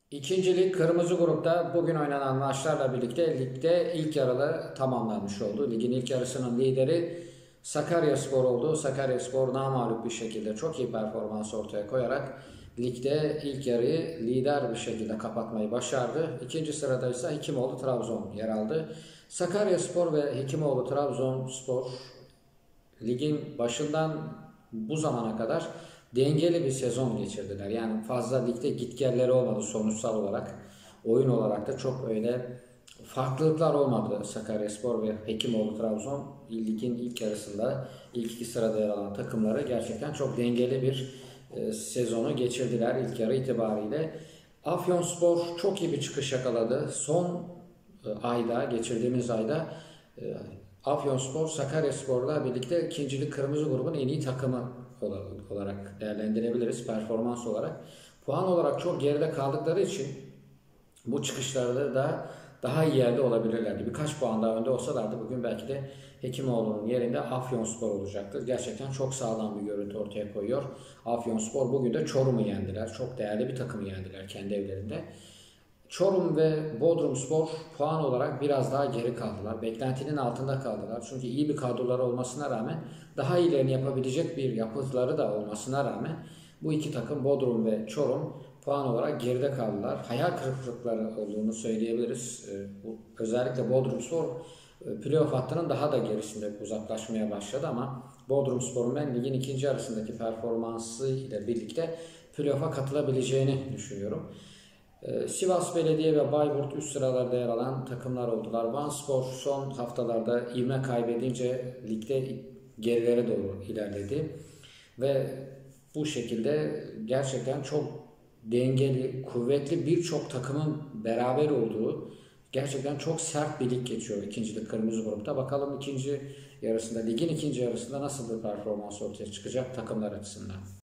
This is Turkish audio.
İkinci lig kırmızı grupta bugün oynanan maçlarla birlikte ligde ilk yarılı tamamlanmış oldu. Ligin ilk yarısının lideri Sakaryaspor oldu. Sakaryaspor namağlup bir şekilde çok iyi performans ortaya koyarak ligde ilk yarıyı lider bir şekilde kapatmayı başardı. İkinci sırada ise Hekimoğlu Trabzon yer aldı. Sakaryaspor ve Hekimoğlu Trabzonspor ligin başından bu zamana kadar dengeli bir sezon geçirdiler. Yani fazla ligde gitgelleri olmadı sonuçsal olarak. Oyun olarak da çok öyle farklılıklar olmadı. Sakaryaspor ve Hekimoğlu Trabzon ligin ilk yarısında ilk iki sırada yer alan takımları gerçekten çok dengeli bir sezonu geçirdiler ilk yarı itibariyle. Afyonspor çok iyi bir çıkış yakaladı. Son geçirdiğimiz ayda e, Afyonspor Sakaryaspor'la birlikte ikincilik kırmızı grubun en iyi takımı olarak değerlendirebiliriz performans olarak. Puan olarak çok geride kaldıkları için bu çıkışlarda da daha iyi yerde olabilirlerdi. Birkaç puan daha önde olsalardı bugün belki de Hekimoğlu'nun yerinde Afyonspor olacaktır. Gerçekten çok sağlam bir görüntü ortaya koyuyor. Afyonspor bugün de Çorum'u yendiler. Çok değerli bir takımı yendiler kendi evlerinde. Çorum ve Bodrumspor puan olarak biraz daha geri kaldılar. Beklentinin altında kaldılar. Çünkü iyi bir kadroları olmasına rağmen daha iyilerini yapabilecek bir yapıları da olmasına rağmen bu iki takım Bodrum ve Çorum puan olarak geride kaldılar. Hayal kırıklıkları olduğunu söyleyebiliriz. Özellikle Bodrumspor playoff hattının daha da gerisinde uzaklaşmaya başladı ama Bodrumspor'un ben ligin ikinci yarısındaki performansı ile birlikte playoff'a katılabileceğini düşünüyorum. Sivas Belediye ve Bayburt üst sıralarda yer alan takımlar oldular. Vanspor son haftalarda ivme kaybedince ligde gerilere doğru ilerledi. Ve bu şekilde gerçekten çok dengeli, kuvvetli birçok takımın beraber olduğu gerçekten çok sert bir lig geçiyor ikincilik kırmızı grupta. Bakalım ikinci yarısında, ligin ikinci yarısında nasıl bir performans ortaya çıkacak takımlar açısından.